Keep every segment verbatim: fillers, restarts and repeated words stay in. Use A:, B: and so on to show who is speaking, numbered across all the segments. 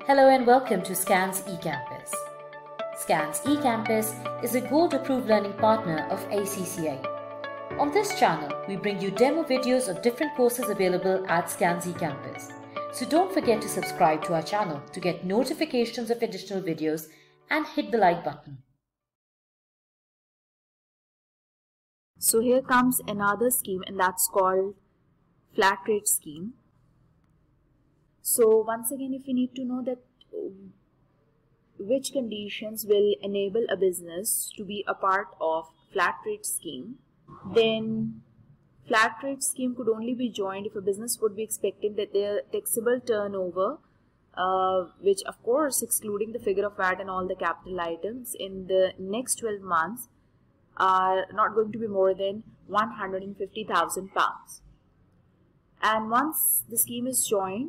A: Hello and welcome to SCANS eCampus. SCANS eCampus is a gold-approved learning partner of A C C A. On this channel, we bring you demo videos of different courses available at SCANS eCampus. So don't forget to subscribe to our channel to get notifications of additional videos and hit the like button.
B: So here comes another scheme, and that's called flat rate scheme. So once again, if we need to know that which conditions will enable a business to be a part of flat rate scheme, then flat rate scheme could only be joined if a business would be expecting that their taxable turnover, uh, which of course excluding the figure of V A T and all the capital items, in the next twelve months are not going to be more than one hundred fifty thousand pounds. And once the scheme is joined,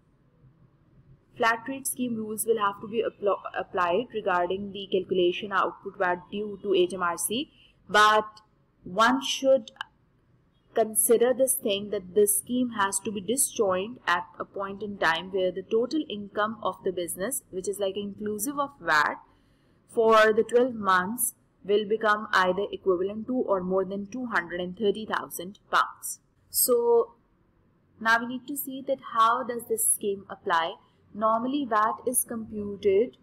B: flat rate scheme rules will have to be applied regarding the calculation output V A T due to H M R C, but one should consider this thing that the scheme has to be disjoint at a point in time where the total income of the business, which is like inclusive of V A T, for the twelve months will become either equivalent to or more than two hundred thirty thousand pounds. So now we need to see that how does this scheme apply. Normally V A T is computed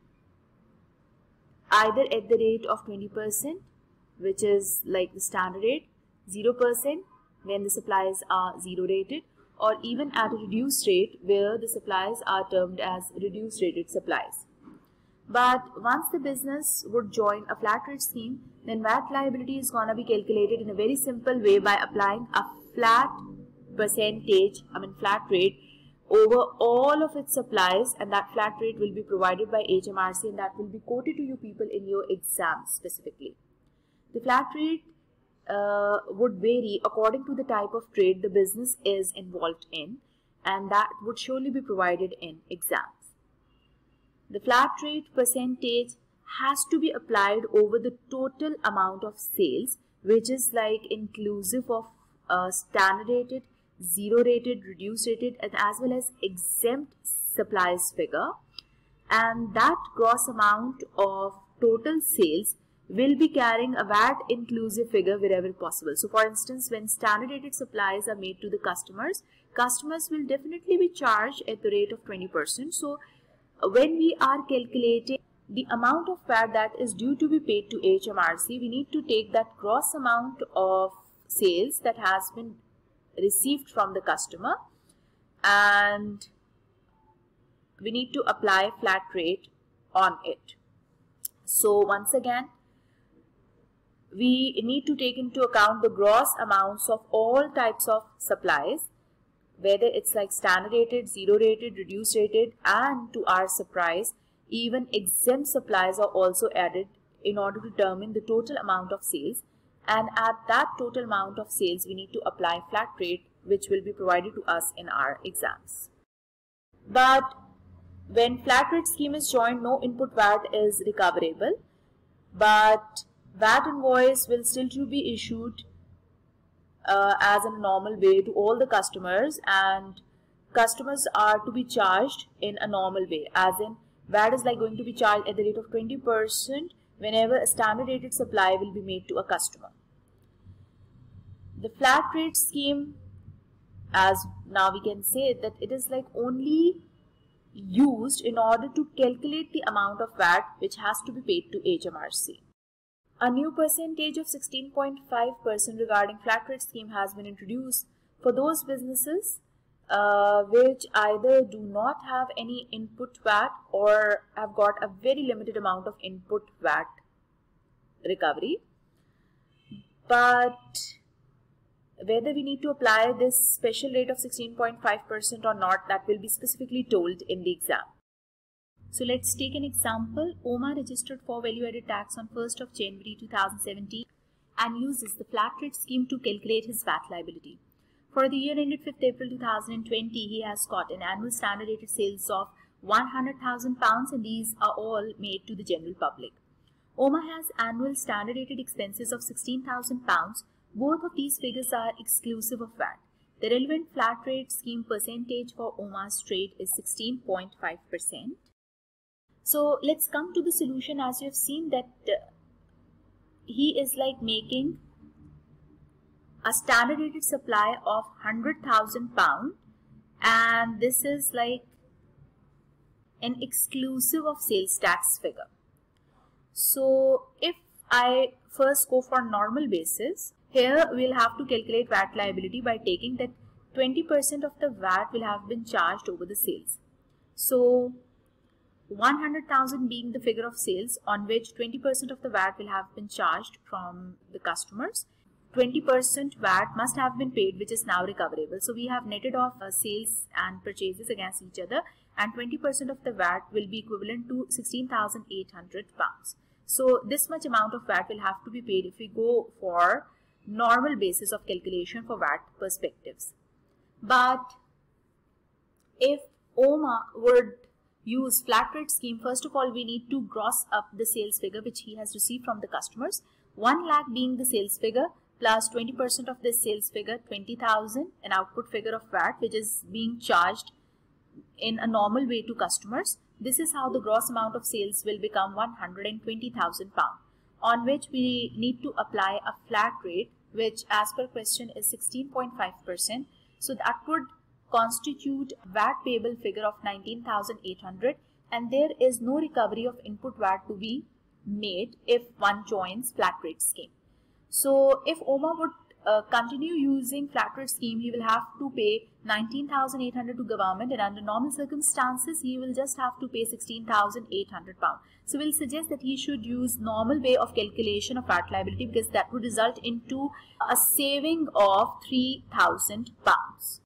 B: either at the rate of twenty percent, which is like the standard rate, zero percent when the supplies are zero rated, or even at a reduced rate where the supplies are termed as reduced rated supplies. But once the business would join a flat rate scheme, then V A T liability is going to be calculated in a very simple way by applying a flat percentage, I mean flat rate, over all of its supplies, and that flat rate will be provided by H M R C, and that will be quoted to you people in your exams specifically. The flat rate uh, would vary according to the type of trade the business is involved in, and that would surely be provided in exams. The flat rate percentage has to be applied over the total amount of sales, which is like inclusive of uh, standard rated, zero rated, reduced rated, and as well as exempt supplies figure, and that gross amount of total sales will be carrying a V A T inclusive figure wherever possible. So for instance, when standard rated supplies are made to the customers, customers will definitely be charged at the rate of twenty percent. So when we are calculating the amount of V A T that is due to be paid to H M R C, we need to take that gross amount of sales that has been received from the customer, and we need to apply flat rate on it. So once again, we need to take into account the gross amounts of all types of supplies, whether it's like standard rated, zero rated, reduced rated, and to our surprise, even exempt supplies are also added in order to determine the total amount of sales. And at that total amount of sales, we need to apply flat rate, which will be provided to us in our exams. But when flat rate scheme is joined, no input V A T is recoverable, but V A T invoice will still to be issued uh, as a normal way to all the customers, and customers are to be charged in a normal way, as in V A T is like going to be charged at the rate of twenty percent whenever a standard rated supply will be made to a customer. The flat rate scheme, as now we can say that it is like only used in order to calculate the amount of V A T which has to be paid to H M R C. A new percentage of sixteen point five percent regarding flat rate scheme has been introduced for those businesses uh, which either do not have any input V A T or have got a very limited amount of input V A T recovery. But whether we need to apply this special rate of sixteen point five percent or not, that will be specifically told in the exam. So let's take an example. Omar registered for value-added tax on first of January two thousand seventeen and uses the flat rate scheme to calculate his V A T liability. For the year ended fifth April two thousand twenty, he has got an annual standard rated sales of one hundred thousand pounds, and these are all made to the general public. Omar has annual standard rated expenses of sixteen thousand pounds. Both of these figures are exclusive of V A T. The relevant flat rate scheme percentage for Omar's trade is sixteen point five percent. So let's come to the solution. As you have seen that uh, he is like making a standard rated supply of one hundred thousand pounds, and this is like an exclusive of sales tax figure. So if I first go for normal basis, here we'll have to calculate V A T liability by taking that twenty percent of the V A T will have been charged over the sales. So one hundred thousand being the figure of sales on which twenty percent of the V A T will have been charged from the customers. twenty percent V A T must have been paid, which is now recoverable. So we have netted off uh, sales and purchases against each other, and twenty percent of the V A T will be equivalent to sixteen thousand eight hundred pounds. So this much amount of V A T will have to be paid if we go for normal basis of calculation for V A T perspectives. But if O M A would use flat rate scheme, first of all we need to gross up the sales figure which he has received from the customers. one lakh being the sales figure plus twenty percent of this sales figure, twenty thousand, an output figure of V A T which is being charged in a normal way to customers. This is how the gross amount of sales will become one hundred twenty thousand pounds, on which we need to apply a flat rate which as per question is sixteen point five percent. So that would constitute V A T payable figure of nineteen thousand eight hundred, and there is no recovery of input V A T to be made if one joins flat rate scheme. So if O M A would uh, continue using flat rate scheme, he will have to pay nineteen thousand eight hundred to government, and under normal circumstances he will just have to pay sixteen thousand eight hundred pounds. So we'll suggest that he should use normal way of calculation of V A T liability, because that would result into a saving of three thousand pounds.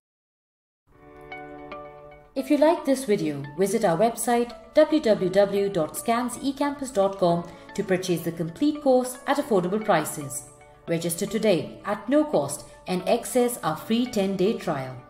A: If you like this video, visit our website w w w dot scans e campus dot com to purchase the complete course at affordable prices. Register today at no cost and access our free ten day trial.